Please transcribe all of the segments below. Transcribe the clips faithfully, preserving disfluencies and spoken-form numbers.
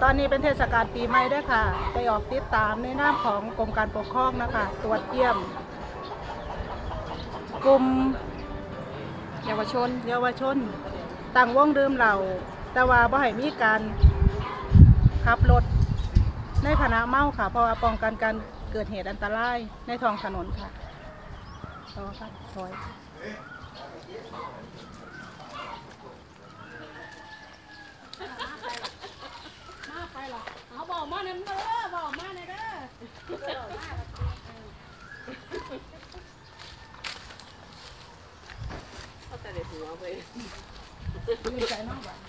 ตอนนี้เป็นเทศกาลปีใหม่ด้วยค่ะไปออกติดตามในนามของกรมการปกครองนะคะตรวจเยี่ยมกลุ่มเยาวชนเยาวชนตั้งวงดื่มเหล้าแต่ว่าบ่ให้มีการขับรถในขณะเมาค่ะเพราะว่าป้องกันการเกิดเหตุอันตรายในท้องถนนค่ะต่อค่ะถอยมาไปหรอเอาบอกมาเนี่ยเด้อบอกมาเนี่ยเด้อเขาแต่เด็กหัวไปดีใจมากว่ะ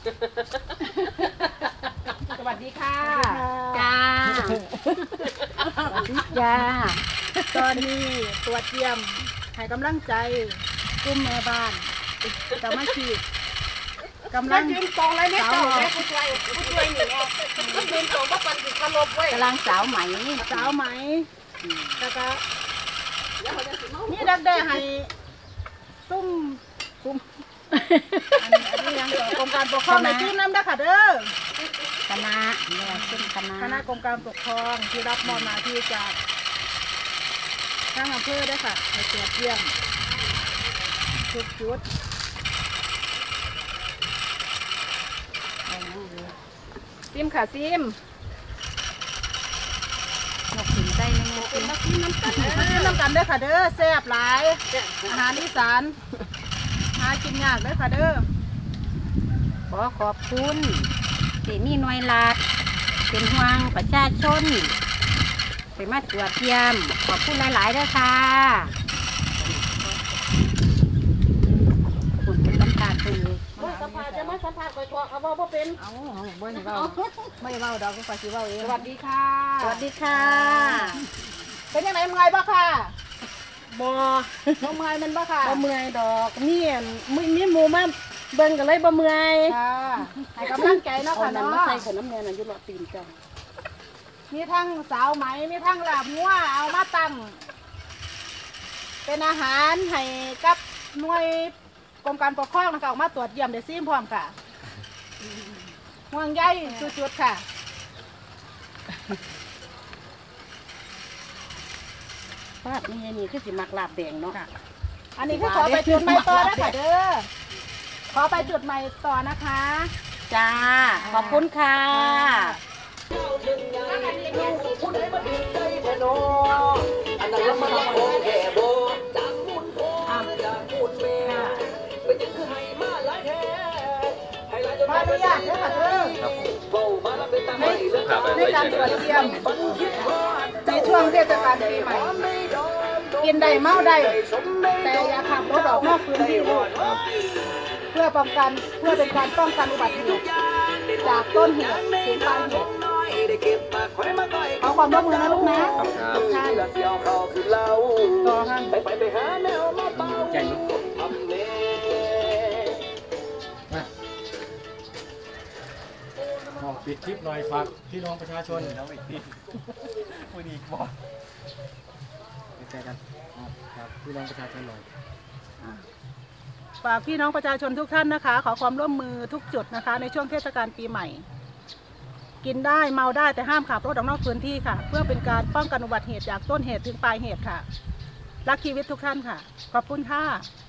สวัสดีค่ะจ้าสวัสดีจ้าตอนนี้ตรวจเยี่ยมให้กำลังใจกลุ่มแม่บ้านกำลังชีกำลังยืนตรงเลยไม่ตรงเลยผู้ช่วยผู้ช่วยหนีออกยืนตรงว่าปันติดกระลบเว้ยกำลังสาวไหมสาวไหมแล้วก็นี่ดักแด้ให้ซุ่มซุ่มอันนี้ยังต่อกรมการปกครองในชื่อน้ำได้ค่ะเด้อคณะเนี่ยเป็นคณะคณะกรมการปกครองที่รับมอบหน้าที่จากทางอำเภอได้ค่ะในตรวจเยี่ยมทุกจุดซิมค่ะซิมนกถึงใจในเงี้ยเป็นนักซิมน้ำกันมาซิมน้ำกันเด้อค่ะเด้อแซ่บหลายอาหารอีสานหากินยากเด้อค่ะเด้อขอขอบคุณที่มีหน่วยรัฐเป็นห่วงประชาชนไปมาตรวจเยี่ยมขอบคุณหลายๆด้วยค่ะคุณเป็นสัมภาษณ์คุณเลยสัมภาษณ์จะมาสัมภาษณ์ไปก่อนเอาว่าเป็นเอาไม่เบาไม่เบาดอกก็ไปสิเบาเองสวัสดีค่ะสวัสดีค่ะเป็นยังไงเมื่อยบ้างค่ะบ่บ่เมื่อยมันบ้างค่ะบ่เมื่อยดอกนี่มีมีหมูมาเบิ่งกันเลยบ่เมื่อยค่ะให้กำลังใจเนาะค่ะเนาะใส่ขนมแนนอายุหลอดตีนจังมีทั้งสาวไหมมีทั้งลาบงัวเอามาตั้งเป็นอาหารให้กับหน่วยกรมการปกครองนะคะออกมาตรวจเยี่ยมได้ซิมพร้อมค่ะห่วงใยสุดๆค่ะป้านี่นี่คือสิมักลาบแดงเนาะอันนี้คือขอไปจุดใหม่ต่อนะคะเด้อขอไปจุดใหม่ต่อนะคะจ้าขอบคุณค่ะมาอนุญาตเด้อค่ะเด้อในการตรวจเยี่ยมในช่วงเทศกาลปีใหม่กินได้เมาได้แต่อย่าขับรถออกนอกพื้นที่เพื่อป้องกันเพื่อเป็นการป้องกันอุบัติเหตุจากต้นเหตุถึงปลายเหตุเอาความร่วมมือนะลูกนะใช่ต่อค่ะใจลูกปิดคลิปหน่อยฝากพี่น้องประชาชนแล้วไม่ปิดคุยอีกบอกใจกันครับพี่น้องประชาชนหน่อยฝากพี่น้องประชาชนทุกท่านนะคะขอความร่วมมือทุกจุดนะคะในช่วงเทศกาลปีใหม่กินได้เมาได้แต่ห้ามขับรถออกนอกพื้นที่ค่ะเพื่อเป็นการป้องกันอุบัติเหตุจากต้นเหตุถึงปลายเหตุค่ะรักชีวิตทุกท่านค่ะขอบคุณค่ะ